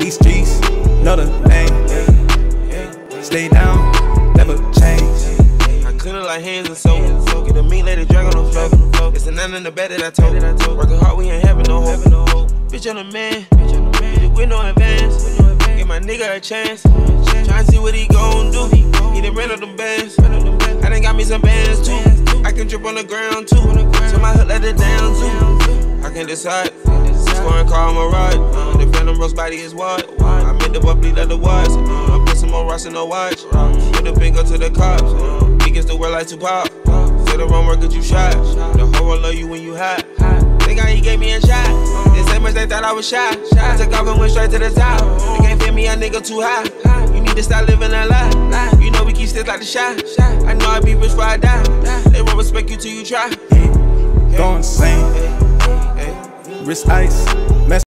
These streets, another name. Stay down, never change. I clean it like hands and soap. Get a meat, let it drag on the floor. It's a nine in the bed that I told. Working hard, we ain't having no hope. Bitch on the man, with no advance. Give my nigga a chance. Tryna see what he gon' do. He done ran up them bands. I done got me some bands too. I can drip on the ground too. So my hood let it down too. I can decide. Scoring car on my ride. The Phantom Rose body is wide. I made the bubbly leather watch. I put some more rocks in the watch. Put the finger to the cops. He gets the world like Tupac. Say the wrong word, get you shot. The whole world love you when you hot. Think he gave me a shot. This ain't much they thought I was shy. I took off and went straight to the top. They can't fit me, a nigga too high. You need to stop living that lie. You know we keep sticks like the shot. I know I be rich before I die. They won't respect you till you try. Going insane. Wrist ice.